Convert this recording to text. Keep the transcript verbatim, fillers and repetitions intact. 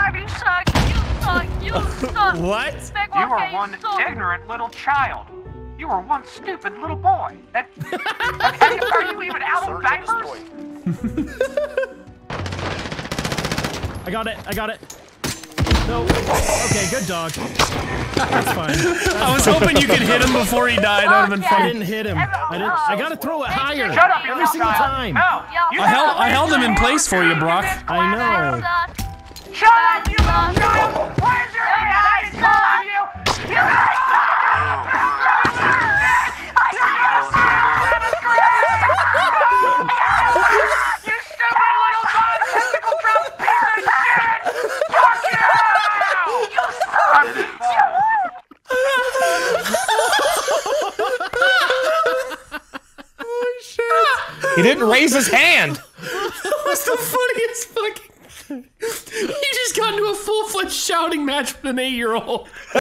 You suck. You suck. You suck. What? You are one ignorant little child. You are one stupid little boy. That, are, you, are you even out of diapers? I got it. I got it. No. Okay, good dog. That's fine. That's I was fine. hoping you could hit him before he died. That would have been I funny. didn't hit him. I didn't. I gotta throw it higher. Shut up, you every little single child. time. No. I held, I held him in place for you, Brock. I know. Shut up, you little child. Where's your hand? I told you. You You stupid little non-technical drop piece of shit! Fuck you! You suck! Oh shit! He didn't raise his hand. That was the funniest fucking thing. He just got into a full-fledged shouting match with an eight-year-old.